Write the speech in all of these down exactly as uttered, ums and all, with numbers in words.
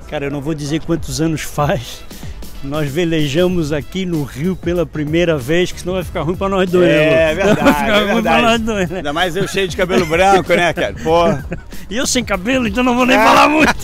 Cara, eu não vou dizer quantos anos faz. Nós velejamos aqui no Rio pela primeira vez, que senão vai ficar ruim pra nós dois. É, né, verdade, vai ficar é ruim verdade. pra nós dois, né? Ainda mais eu cheio de cabelo branco, né, cara? Pô. E eu sem cabelo, então não vou nem falar muito.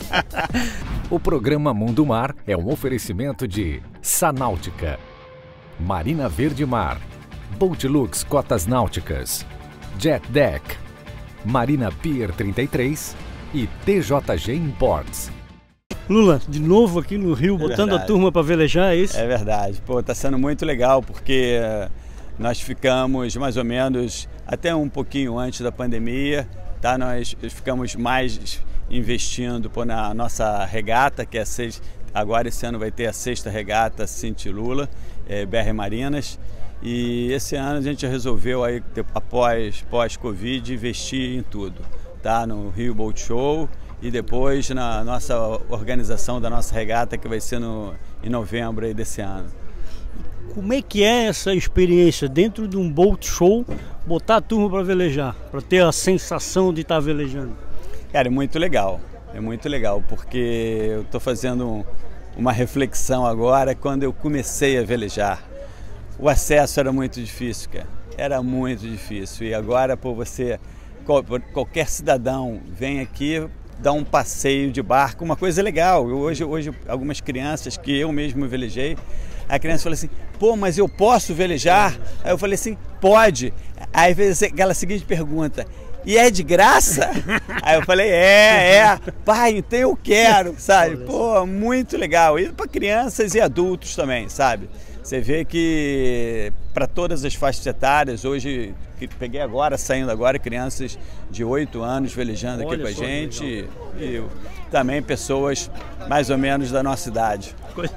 O programa Mundo Mar é um oferecimento de Sanáutica, Marina Verde Mar, Boatlux Cotas Náuticas, Jet Deck, Marina Pier trinta e três e T J G Imports. Lula, de novo aqui no Rio, é botando verdade. a turma para velejar, é isso? É verdade. Pô, tá sendo muito legal porque nós ficamos mais ou menos até um pouquinho antes da pandemia, tá? Nós ficamos mais investindo pô, na nossa regata, que é a sexta, agora esse ano vai ter a sexta regata Cinti Lula, é, B R Marinas. E esse ano a gente resolveu, aí, após pós-Covid, investir em tudo, tá? No Rio Boat Show e depois na nossa organização da nossa regata, que vai ser no, em novembro aí desse ano. Como é que é essa experiência dentro de um boat show, botar a turma para velejar, para ter a sensação de estar velejando? Cara, é muito legal, é muito legal, porque eu estou fazendo um, uma reflexão agora quando eu comecei a velejar. O acesso era muito difícil, cara, era muito difícil, e agora por você, qualquer cidadão vem aqui, dar um passeio de barco, uma coisa legal. Eu, hoje, hoje, algumas crianças que eu mesmo velejei, a criança falou assim, pô, mas eu posso velejar? Aí eu falei assim, pode. Aí fez aquela seguinte pergunta, e é de graça? Aí eu falei, é, é, pai, então eu quero, sabe? Pô, muito legal. E para crianças e adultos também, sabe? Você vê que para todas as faixas etárias, hoje, que peguei agora, saindo agora, crianças de oito anos velejando aqui com a gente e, e também pessoas mais ou menos da nossa idade.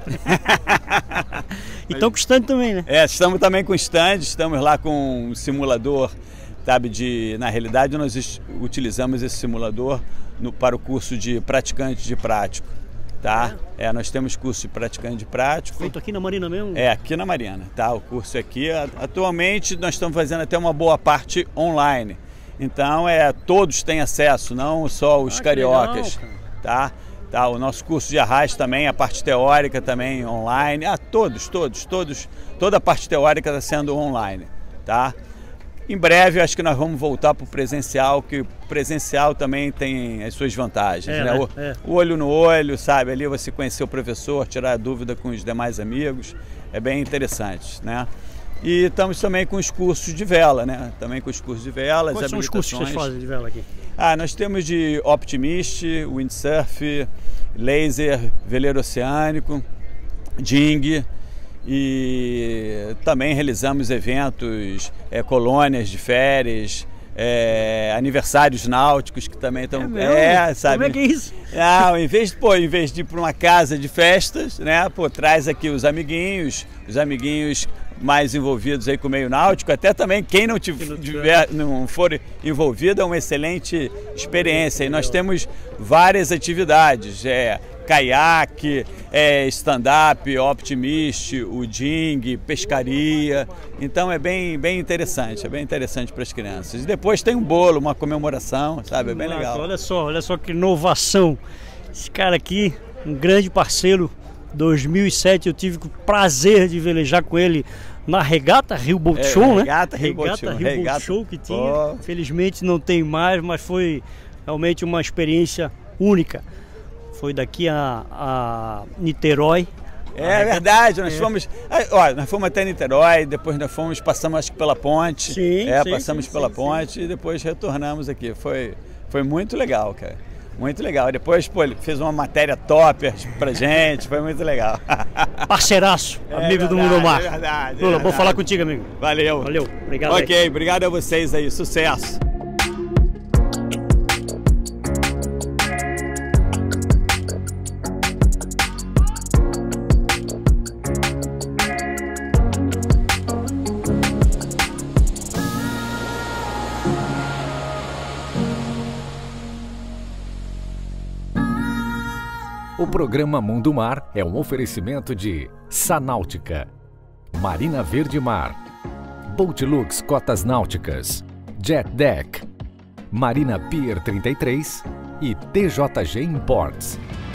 E estão com stand também, né? É, estamos também com stand, estamos lá com um simulador, sabe, de, na realidade nós utilizamos esse simulador no, para o curso de praticante de prático. Tá? É, nós temos curso de praticante de prático. Feito aqui na Marina mesmo? É, aqui na Marina, tá? O curso aqui, atualmente nós estamos fazendo até uma boa parte online. Então, é, todos têm acesso, não só os ah, cariocas, legal, tá? Tá? O nosso curso de arrasto também, a parte teórica também online. Ah, todos, todos, todos, toda a parte teórica está sendo online, tá? Em breve, acho que nós vamos voltar para o presencial, que o presencial também tem as suas vantagens, é, né? O, é. o olho no olho, sabe? Ali você conhecer o professor, tirar a dúvida com os demais amigos, é bem interessante, né? E estamos também com os cursos de vela, né? Também com os cursos de vela, Quais as são os cursos que vocês fazem de vela aqui? Ah, nós temos de Optimist, Windsurf, Laser, Veleiro Oceânico, Ding. E também realizamos eventos, é, colônias de férias, é, aniversários náuticos que também estão... É, é, sabe? Como é que é isso? Não, em vez, pô, em vez de ir para uma casa de festas, né, pô, traz aqui os amiguinhos, os amiguinhos mais envolvidos aí com o meio náutico, até também quem não, tiver, não for envolvido é uma excelente experiência. E nós temos várias atividades, é, caiaque, é, stand-up, Optimist, o Ding, pescaria. Então é bem, bem interessante, é bem interessante para as crianças. E depois tem um bolo, uma comemoração, sabe? É bem Marco, legal. Olha só, olha só que inovação. Esse cara aqui, um grande parceiro, dois mil e sete eu tive o prazer de velejar com ele na regata Rio Boat Show, é, né? Regata Rio Boat Regata Show, Rio regata... Boat Show que tinha. Oh. Infelizmente não tem mais, mas foi realmente uma experiência única. Foi daqui a, a Niterói. É verdade, nós é. fomos, ó, nós fomos até Niterói, depois nós fomos, passamos acho que pela ponte, sim, é, sim, passamos sim, pela sim, ponte sim. e depois retornamos aqui. Foi, foi muito legal, cara, muito legal. Depois, pô, ele fez uma matéria top pra gente, foi muito legal. Parceiraço, é amigo verdade, do Mundo Mar. É verdade. Lula, vou falar contigo, amigo. Valeu. Valeu, obrigado. Ok, aí. obrigado a vocês aí, sucesso. O programa Mundo Mar é um oferecimento de Sanáutica, Marina Verde Mar, Boatlux Cotas Náuticas, Jet Deck, Marina Pier trinta e três e T J G Imports.